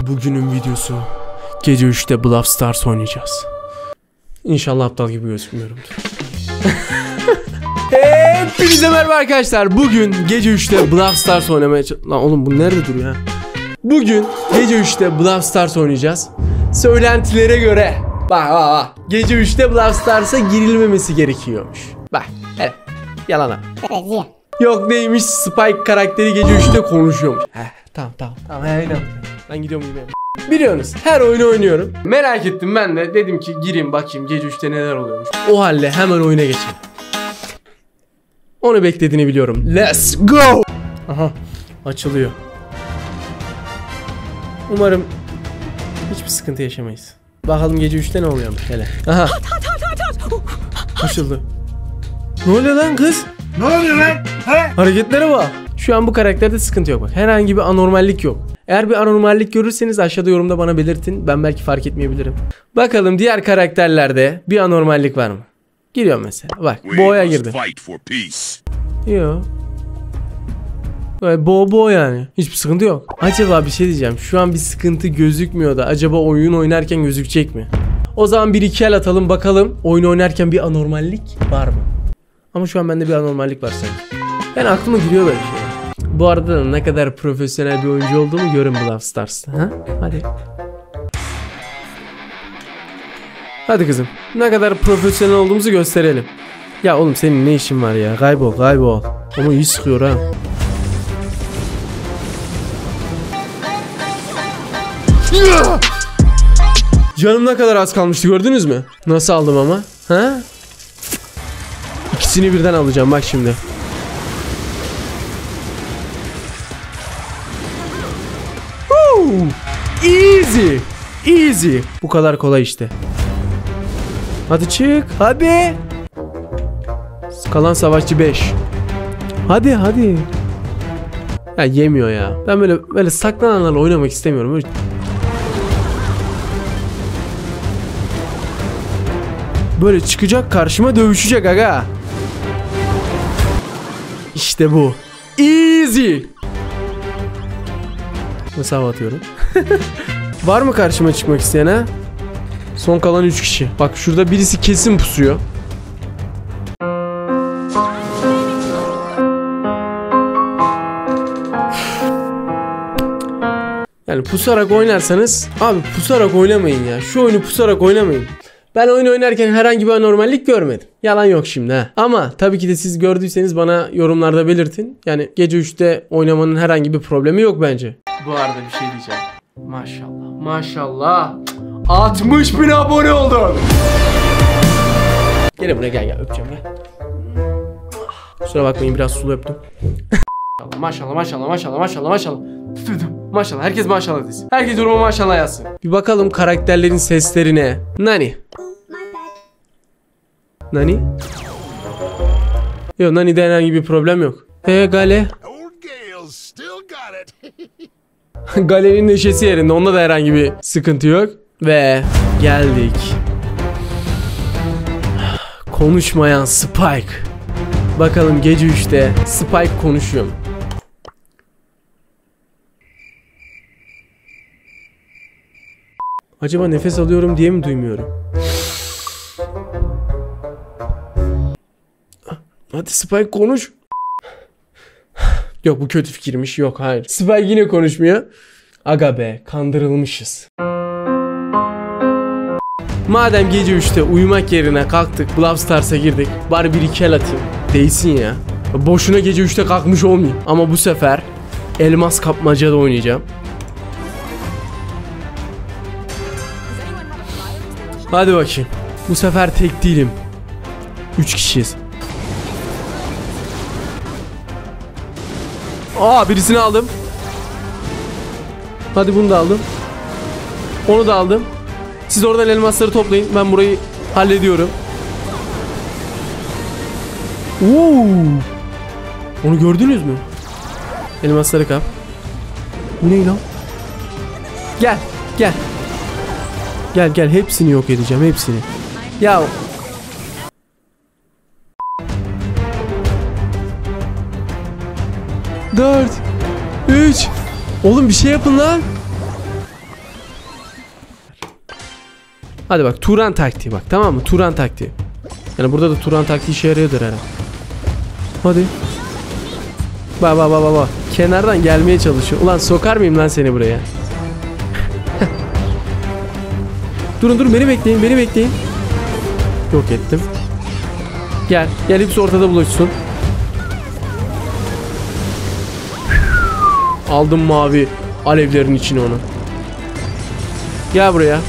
Bugünün videosu. Gece 3'te Brawl Stars oynayacağız. İnşallah aptal gibi gözükmüyorumdur. Hepinize merhaba arkadaşlar. Bugün gece 3'te Brawl Stars oynamaya Lan oğlum bu nerede duruyor ha? Bugün gece 3'te Brawl Stars oynayacağız. Söylentilere göre bak. Gece 3'te Brawl Stars'a girilmemesi gerekiyormuş. Bak hele yalan. Yok neymiş, Spike karakteri gece 3'te konuşuyormuş. Tamam öyle. Ben gidiyorum uyumaya. Biliyorsunuz her oyunu oynuyorum. Merak ettim ben de, dedim ki gireyim bakayım gece 3'te neler oluyormuş. O halde hemen oyuna geçelim. Onu beklediğini biliyorum. Let's go. Aha açılıyor. Umarım hiçbir sıkıntı yaşamayız. Bakalım gece 3'te ne oluyormuş hele. Aha. Açıldı. Ne oluyor lan kız? Ne oluyor lan? He? Hareketlere bak. Şu an bu karakterde sıkıntı yok bak. Herhangi bir anormallik yok. Eğer bir anormallik görürseniz aşağıda yorumda bana belirtin. Ben belki fark etmeyebilirim. Bakalım diğer karakterlerde bir anormallik var mı? Giriyor mesela. Bak Bo'ya girdi. Yok. Bo yani. Hiçbir sıkıntı yok. Acaba bir şey diyeceğim. Şu an bir sıkıntı gözükmüyor da acaba oyun oynarken gözükecek mi? O zaman bir iki el atalım bakalım. Oyun oynarken bir anormallik var mı? Ama şu an bende bir anormallik var sanki. Yani aklıma giriyor böyle şey. Bu arada da ne kadar profesyonel bir oyuncu olduğumu görün Brawl Stars'ta. Ha? Hadi. Hadi kızım. Ne kadar profesyonel olduğumuzu gösterelim. Ya oğlum senin ne işin var ya? Kaybol. Ama iyi sıkıyor ha. Canım ne kadar az kalmıştı, gördünüz mü? Nasıl aldım ama? Ha? İkisini birden alacağım bak şimdi. Easy. Bu kadar kolay işte. Hadi çık. Hadi. Kalan savaşçı 5. Hadi. Ya yemiyor ya. Ben böyle saklananlarla oynamak istemiyorum. Böyle... Böyle çıkacak karşıma, dövüşecek aga. İşte bu. Easy. Nasıl hava atıyorum? Var mı karşıma çıkmak isteyen ha? Son kalan 3 kişi. Bak şurada birisi kesin pusuyor. Yani pusarak oynarsanız abi pusarak oynamayın ya. Şu oyunu pusarak oynamayın. Ben oyun oynarken herhangi bir anormallik görmedim. Yalan yok şimdi ha. Ama tabii ki de siz gördüyseniz bana yorumlarda belirtin. Yani gece 3'te oynamanın herhangi bir problemi yok bence. Bu arada bir şey diyeceğim. Maşallah. 60.000 abone oldun. Gel buraya gel öpeceğim gel. Kusura bakmayın biraz sulu öptüm. Maşallah. Maşallah herkes maşallah desin. Herkes yoruma maşallah yazsın. Bir bakalım karakterlerin seslerine. Nani? Yok Nani'de herhangi bir problem yok. Gale. Gale'nin neşesi yerinde, onda da herhangi bir sıkıntı yok. Ve geldik. Konuşmayan Spike. Bakalım gece 3'te Spike konuşuyor mu? Acaba nefes alıyorum diye mi duymuyorum? Hadi Spike konuş. Yok bu kötü fikirmiş. Yok hayır. Spike yine konuşmuyor. Aga be kandırılmışız. Madem gece 3'te uyumak yerine kalktık Brawl Stars'a girdik. Bari bir iki el atayım. Değsin ya. Boşuna gece 3'te kalkmış olmayayım. Ama bu sefer elmas kapmacada oynayacağım. Hadi bakayım. Bu sefer tek değilim. 3 kişiyiz. Birisini aldım. Hadi bunu da aldım. Onu da aldım. Siz oradan elmasları toplayın. Ben burayı hallediyorum. Onu gördünüz mü? Elmasları kap. Bu ne lan? Gel hepsini yok edeceğim, hepsini. Ya 4 3 Oğlum bir şey yapın lan. Hadi bak, Turan taktiği bak, tamam mı? Turan taktiği. Yani burada da Turan taktiği işe yarıyordur herhalde. Hadi. Bak. Kenardan gelmeye çalışıyor. Ulan sokar mıyım lan seni buraya? Durun beni bekleyin. Yok ettim. Gel hepsi ortada buluşsun. Aldım mavi alevlerin içine onu. Gel buraya.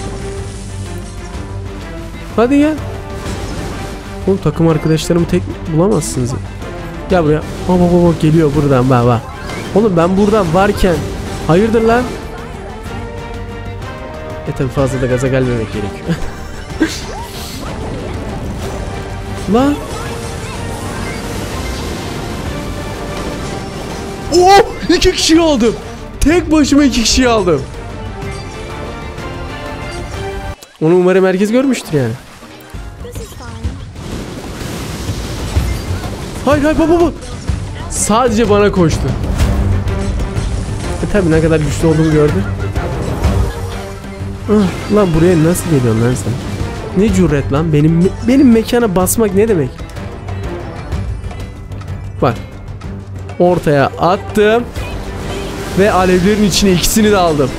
Hadi gel. Oğlum takım arkadaşlarımı tek bulamazsınız. Gel buraya. Baba geliyor buradan baba. Oğlum ben buradan varken hayırdır lan? Tabi fazla da gaza gelmemek gerekiyor. Lan. Oh! 2 kişiyi aldım. Tek başıma 2 kişiyi aldım. Onu umarım herkes görmüştür yani. Hayır baba. Sadece bana koştu. Tabi ne kadar güçlü olduğumu gördü. Lan buraya nasıl geliyorsun lan sen? Ne cüret lan, benim mekana basmak ne demek? Bak. Ortaya attım. Ve alevlerin içine ikisini de aldım.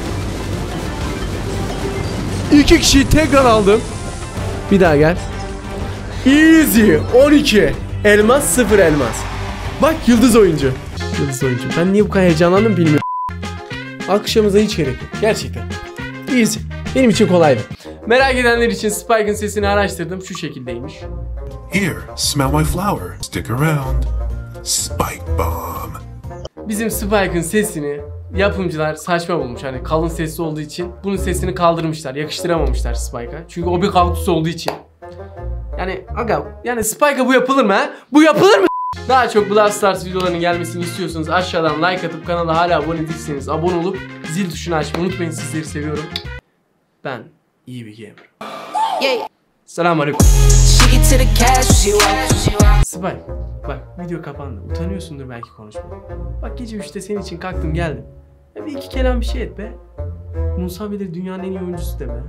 2 kişiyi tekrar aldım. Bir daha gel. Easy 12. Elmas 0 elmas. Bak yıldız oyuncu. Ben niye bu kadar heyecanlandım bilmiyorum. Alkışlamamıza hiç gerek yok. Gerçekten. Easy. Benim için kolaydı. Merak edenler için Spike'ın sesini araştırdım. Şu şekildeymiş. Here, smell my flower. Stick around. Spike bomb. Bizim Spike'ın sesini yapımcılar saçma bulmuş. Hani kalın sesli olduğu için bunun sesini kaldırmışlar. Yakıştıramamışlar Spike'a. Çünkü o bir kaktüs olduğu için. Yani Spike'a bu yapılır mı ha? Bu yapılır mı? Daha çok Brawl Stars videolarının gelmesini istiyorsanız aşağıdan like atıp kanala hala abone değilseniz abone olup zil tuşunu açmayı unutmayın. Sizleri seviyorum. Ben iyi bir gamer. Selamünaleyküm. Spike, bak video kapandı. Utanıyorsundur belki konuşmaya. Bak gece 3'te senin için kalktım geldim. Bir iki kelam bir şey et be. Musa Bilir dünyanın en iyi oyuncusu deme.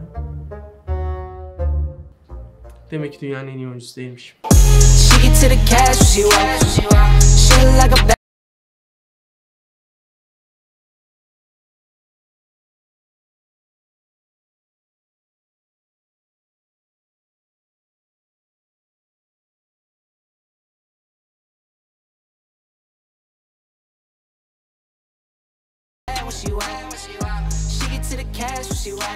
Demek ki dünyanın en iyi oyuncusu değilmiş. She get to the cash, she